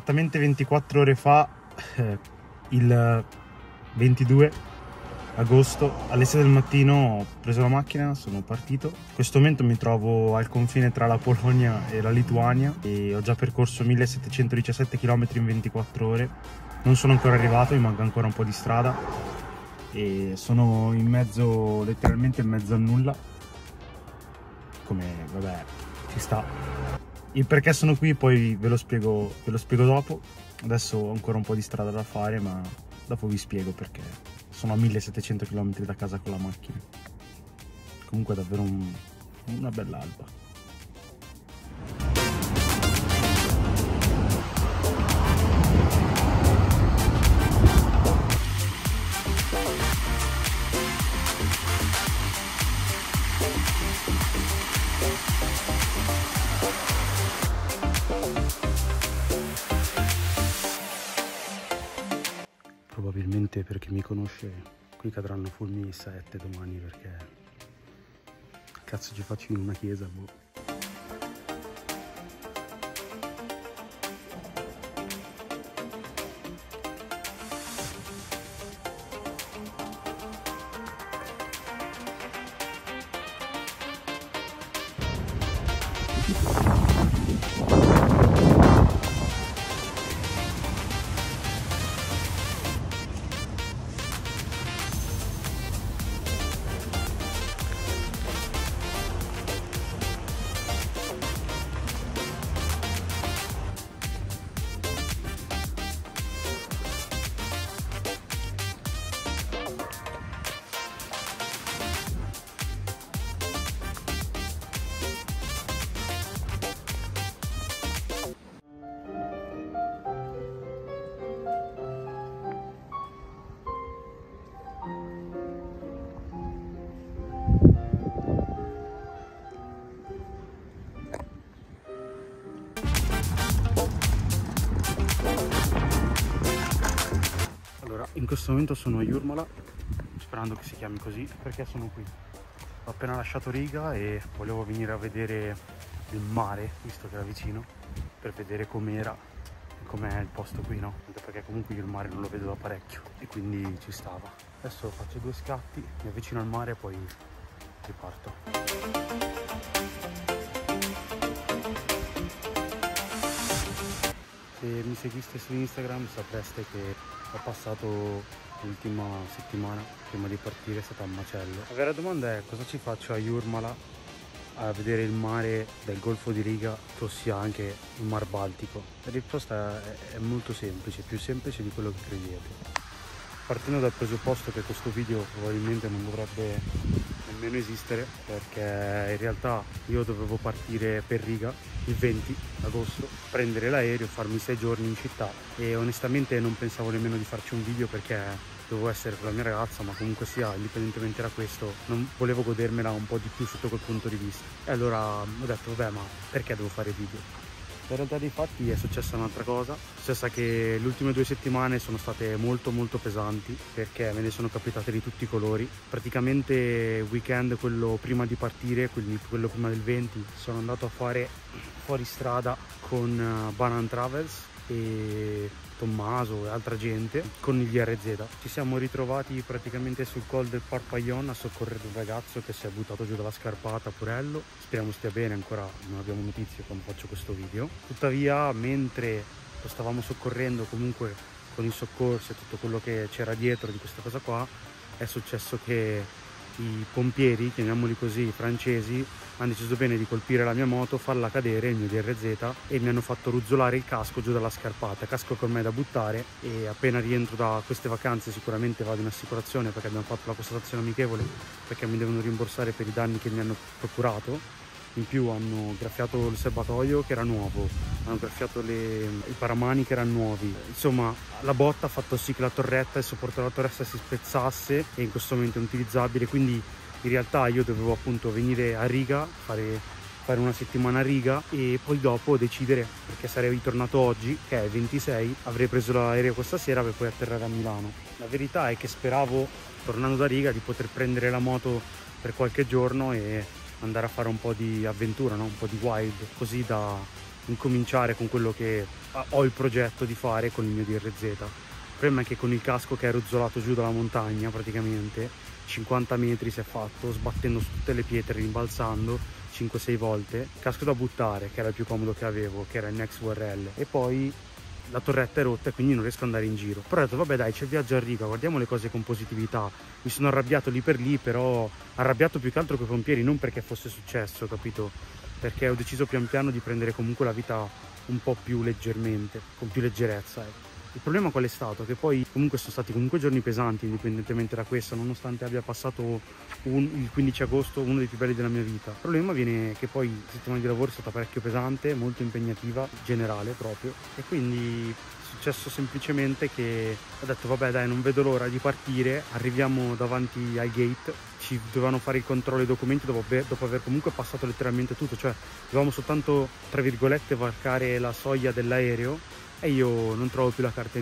Esattamente 24 ore fa, il 22 agosto, alle 6 del mattino ho preso la macchina, sono partito. In questo momento mi trovo al confine tra la Polonia e la Lituania e ho già percorso 1717 km in 24 ore. Non sono ancora arrivato, mi manca ancora un po' di strada e sono in mezzo, letteralmente in mezzo a nulla. Come, vabbè, ci sta. Il perché sono qui poi ve lo spiego dopo. Adesso ho ancora un po' di strada da fare, ma dopo vi spiego perché sono a 1700 km da casa con la macchina. Comunque è davvero una bella alba. Probabilmente per chi mi conosce qui cadranno fulmini 7 domani, perché cazzo ci faccio in una chiesa, boh. In questo momento sono a Jurmala, sperando che si chiami così, perché sono qui. Ho appena lasciato Riga e volevo venire a vedere il mare, visto che era vicino, per vedere com'era e com'è il posto qui, no? Anche perché comunque io il mare non lo vedo da parecchio e quindi ci stava. Adesso faccio 2 scatti, mi avvicino al mare e poi riparto. Se mi seguiste su Instagram sapreste che ho passato l'ultima settimana prima di partire, è stata un macello. La vera domanda è: cosa ci faccio a Jurmala a vedere il mare del Golfo di Riga, ossia anche il Mar Baltico? La risposta è molto semplice, più semplice di quello che credete. Partendo dal presupposto che questo video probabilmente non dovrebbe nemmeno esistere, perché in realtà io dovevo partire per Riga il 20 agosto, prendere l'aereo, farmi 6 giorni in città e onestamente non pensavo nemmeno di farci un video perché dovevo essere con la mia ragazza, ma comunque sia, indipendentemente da questo, non volevo godermela un po' di più sotto quel punto di vista. E allora ho detto vabbè, ma perché devo fare video? In realtà dei fatti è successa un'altra cosa, è successa che le ultime 2 settimane sono state molto pesanti, perché me ne sono capitate di tutti i colori. Praticamente weekend, quello prima di partire, quindi quello prima del 20, sono andato a fare fuori strada con Banan Travels e Tommaso e altra gente con gli RZ. Ci siamo ritrovati praticamente sul col del Parpaillon a soccorrere un ragazzo che si è buttato giù dalla scarpata, Purello. Speriamo stia bene, ancora non abbiamo notizie quando faccio questo video. Tuttavia, mentre lo stavamo soccorrendo, comunque con il soccorso e tutto quello che c'era dietro di questa cosa qua, è successo che i pompieri, chiamiamoli così, francesi, hanno deciso bene di colpire la mia moto, farla cadere, il mio DRZ, e mi hanno fatto ruzzolare il casco giù dalla scarpata, casco che ormai è da buttare. E appena rientro da queste vacanze sicuramente vado in assicurazione, perché abbiamo fatto la constatazione amichevole, perché mi devono rimborsare per i danni che mi hanno procurato. In più hanno graffiato il serbatoio che era nuovo, hanno graffiato i paramani che erano nuovi. Insomma, la botta ha fatto sì che la torretta, il supporto della torretta si spezzasse e in questo momento è inutilizzabile. Quindi in realtà io dovevo appunto venire a Riga, fare una settimana a Riga e poi dopo decidere, perché sarei ritornato oggi che è 26, avrei preso l'aereo questa sera per poi atterrare a Milano. La verità è che speravo, tornando da Riga, di poter prendere la moto per qualche giorno e andare a fare un po' di avventura, no? Un po' di wild, così da incominciare con quello che ho il progetto di fare con il mio DRZ. Il problema è che con il casco che è rozzolato giù dalla montagna, praticamente 50 metri si è fatto, sbattendo su tutte le pietre, rimbalzando 5-6 volte, casco da buttare, che era il più comodo che avevo, che era il Nex URL, e poi la torretta è rotta e quindi non riesco ad andare in giro. Però ho detto vabbè dai, c'è il viaggio a riga, guardiamo le cose con positività. Mi sono arrabbiato lì per lì, però arrabbiato più che altro con i pompieri, non perché fosse successo, capito? Perché ho deciso pian piano di prendere comunque la vita un po' più leggermente, con più leggerezza, ecco. Il problema qual è stato? Che poi comunque sono stati comunque giorni pesanti, indipendentemente da questo, nonostante abbia passato il 15 agosto uno dei più belli della mia vita. Il problema viene che poi la settimana di lavoro è stata parecchio pesante, molto impegnativa, generale proprio, e quindi è successo semplicemente che ho detto vabbè dai, non vedo l'ora di partire, arriviamo davanti al gate, ci dovevano fare il controllo dei documenti dopo aver comunque passato letteralmente tutto, cioè dovevamo soltanto, tra virgolette, varcare la soglia dell'aereo, e io non trovo più la carta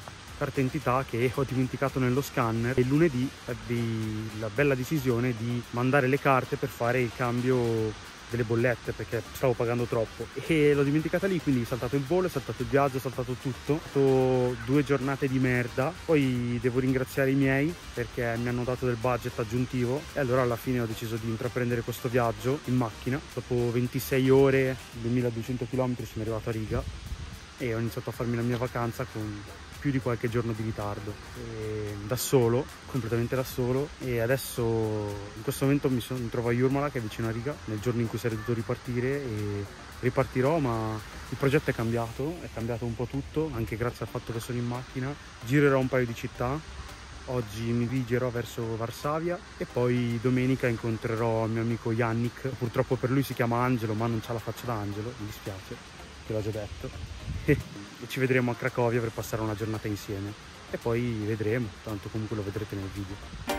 identità che ho dimenticato nello scanner, e lunedì ebbi la bella decisione di mandare le carte per fare il cambio delle bollette, perché stavo pagando troppo e l'ho dimenticata lì, quindi ho saltato il volo, ho saltato il viaggio, ho saltato tutto. Ho fatto 2 giornate di merda, poi devo ringraziare i miei perché mi hanno dato del budget aggiuntivo, e allora alla fine ho deciso di intraprendere questo viaggio in macchina. Dopo 26 ore, 2200 km sono arrivato a Riga e ho iniziato a farmi la mia vacanza con più di qualche giorno di ritardo, da solo, completamente da solo. E adesso in questo momento mi trovo a Jurmala, che è vicino a Riga, nel giorno in cui sarei dovuto ripartire, e ripartirò, ma il progetto è cambiato un po' tutto, anche grazie al fatto che sono in macchina. Girerò un paio di città, oggi mi dirigerò verso Varsavia e poi domenica incontrerò il mio amico Yannick. Purtroppo per lui si chiama Angelo, ma non c'ha la faccia da Angelo, mi dispiace, te l'ho già detto. E ci vedremo a Cracovia per passare una giornata insieme, e poi vedremo, tanto comunque lo vedrete nel video.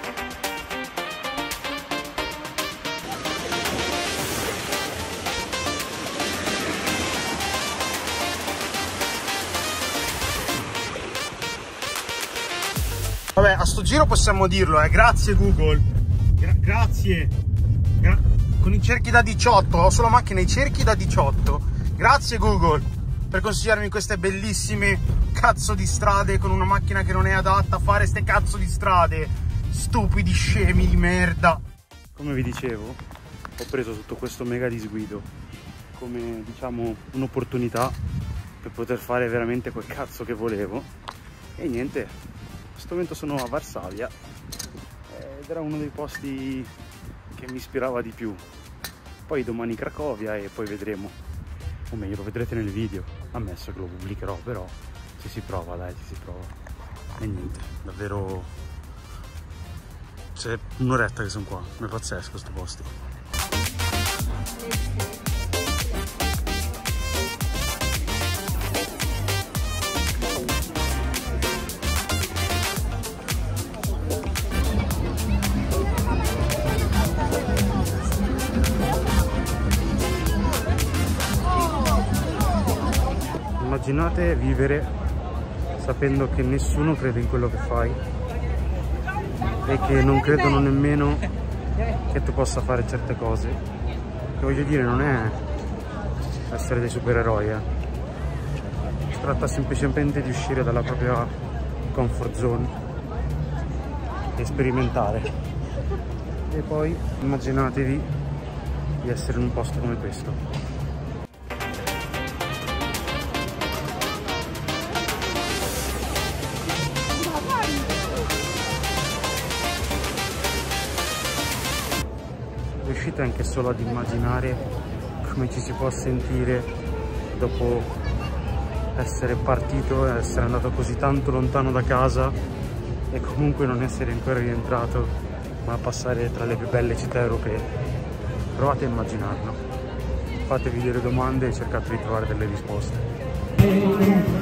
Vabbè, a sto giro possiamo dirlo, grazie Google, grazie, con i cerchi da 18, ho sulla macchina i cerchi da 18, grazie Google per consigliarmi queste bellissime cazzo di strade con una macchina che non è adatta a fare ste cazzo di strade, stupidi scemi di merda. Come vi dicevo, ho preso tutto questo mega disguido come, diciamo, un'opportunità per poter fare veramente quel cazzo che volevo, e niente, in questo momento sono a Varsavia ed era uno dei posti che mi ispirava di più. Poi domani Cracovia e poi vedremo, o meglio lo vedrete nel video, ammesso che lo pubblicherò, però ci si prova, dai, ci si prova. E niente, davvero c'è un'oretta che sono qua, è pazzesco sto posto. Immaginate vivere sapendo che nessuno crede in quello che fai e che non credono nemmeno che tu possa fare certe cose. Che voglio dire, non è essere dei supereroi, Si tratta semplicemente di uscire dalla propria comfort zone e sperimentare. E poi immaginatevi di essere in un posto come questo. Riuscite anche solo ad immaginare come ci si può sentire dopo essere partito e essere andato così tanto lontano da casa e comunque non essere ancora rientrato, ma passare tra le più belle città europee? Provate a immaginarlo, fatevi delle domande e cercate di trovare delle risposte.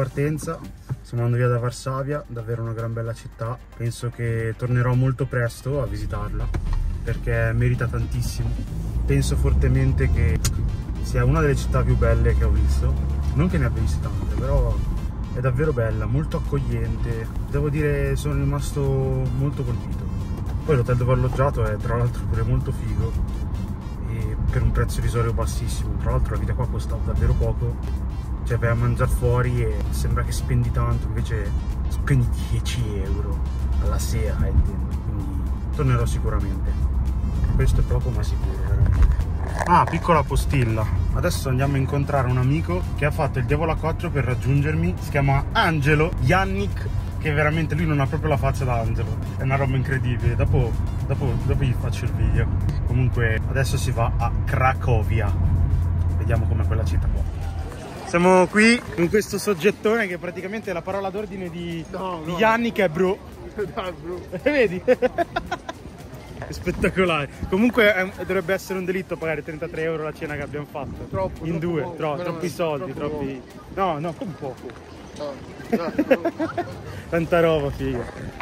partenza, stiamo andando via da Varsavia, davvero una gran bella città. Penso che tornerò molto presto a visitarla perché merita tantissimo. Penso fortemente che sia una delle città più belle che ho visto, non che ne abbia viste tante, però è davvero bella, molto accogliente. Devo dire, sono rimasto molto colpito. Poi l'hotel dove ho alloggiato è tra l'altro pure molto figo e per un prezzo irrisorio bassissimo. Tra l'altro la vita qua costa davvero poco, cioè vai a mangiare fuori e sembra che spendi tanto, invece spendi 10 euro alla sera, intendo. Quindi tornerò sicuramente, questo è poco ma sicuro, veramente. Ah, piccola postilla, adesso andiamo a incontrare un amico che ha fatto il diavolo a 4 per raggiungermi, si chiama Angelo Yannick, che veramente lui non ha proprio la faccia da Angelo, è una roba incredibile. Dopo gli faccio il video. Comunque adesso si va a Cracovia, vediamo com'è quella città qua. Siamo qui con questo soggettone che praticamente la parola d'ordine di Yannick è bro. Dai, bro. Vedi? È spettacolare. Comunque dovrebbe essere un delitto pagare 33 euro la cena che abbiamo fatto. Troppo, in troppo due, poco. troppi soldi, Troppo troppi. No, no, come poco. Dai, Tanta roba, figa.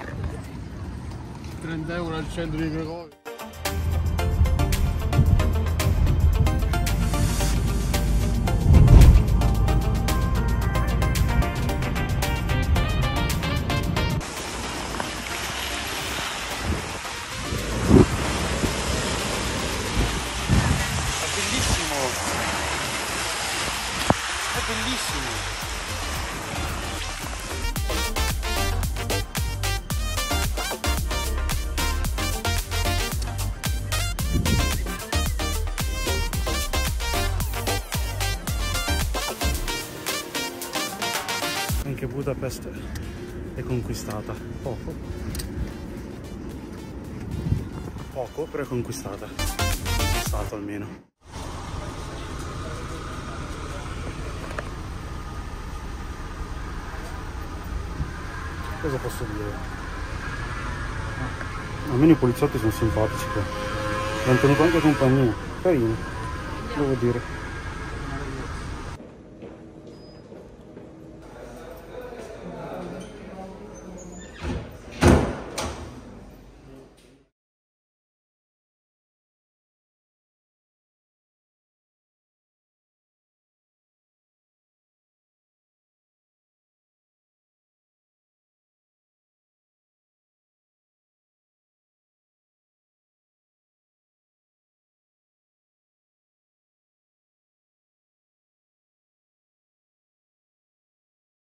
30 euro al centro di Cracovia. È bellissimo. Anche Budapest è conquistata. Poco, però è conquistata. È stato almeno. Cosa posso dire? Almeno i poliziotti sono simpatici qua. Mi hanno tenuto anche compagnia. Carino, devo dire.